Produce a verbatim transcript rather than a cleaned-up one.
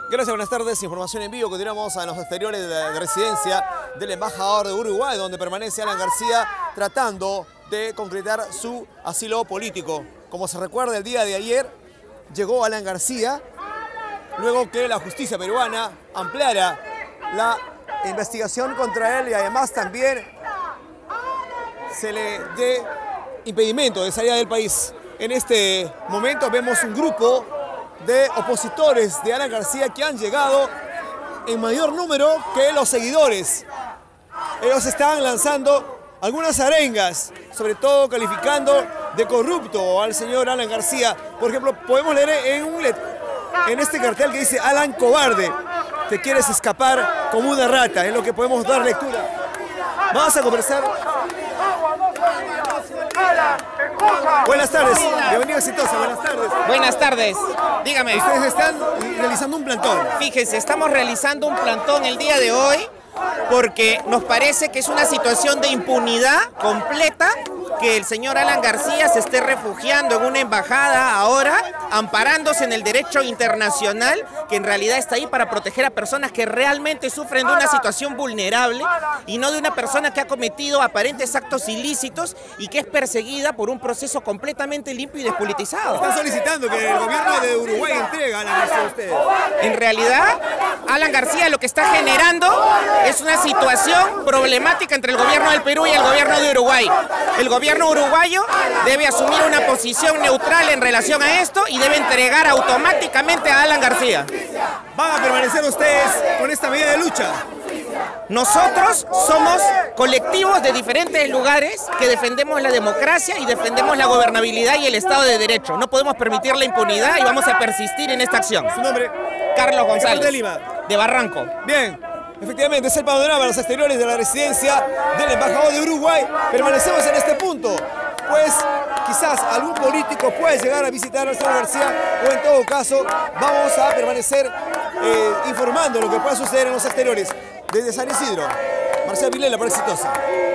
Gracias, buenas tardes. Información en vivo. Continuamos a los exteriores de la residencia del embajador de Uruguay, donde permanece Alan García tratando de concretar su asilo político. Como se recuerda, el día de ayer llegó Alan García, luego que la justicia peruana ampliara la investigación contra él y además también se le dé impedimento de salida del país. En este momento vemos un grupo de opositores de Alan García que han llegado en mayor número que los seguidores. Ellos están lanzando algunas arengas, sobre todo calificando de corrupto al señor Alan García. Por ejemplo, podemos leer en, un let en este cartel que dice: Alan cobarde, te quieres escapar como una rata. Es lo que podemos dar lectura. Vamos a conversar. Buenas tardes, bienvenido Exitosa, buenas tardes. Buenas tardes, dígame. Ustedes están realizando un plantón. Fíjense, estamos realizando un plantón el día de hoy porque nos parece que es una situación de impunidad completa que el señor Alan García se esté refugiando en una embajada ahora, amparándose en el derecho internacional, que en realidad está ahí para proteger a personas que realmente sufren de una situación vulnerable y no de una persona que ha cometido aparentes actos ilícitos y que es perseguida por un proceso completamente limpio y despolitizado. Están solicitando que el gobierno de Uruguay entregue a Alan García a ustedes. En realidad, Alan García lo que está generando es una situación problemática entre el gobierno del Perú y el gobierno de Uruguay. El gobierno uruguayo debe asumir una posición neutral en relación a esto y debe entregar automáticamente a Alan García. ¿Van a permanecer ustedes con esta medida de lucha? Nosotros somos colectivos de diferentes lugares que defendemos la democracia y defendemos la gobernabilidad y el Estado de Derecho. No podemos permitir la impunidad y vamos a persistir en esta acción. ¿Su nombre? Carlos González. ¿De Lima? De Barranco. Bien. Efectivamente, es el panorama de los exteriores de la residencia del embajador de Uruguay. Permanecemos en este punto, pues quizás algún político puede llegar a visitar al señor García, o en todo caso vamos a permanecer eh, informando lo que pueda suceder en los exteriores. Desde San Isidro, Marcelo Vilela para Exitosa.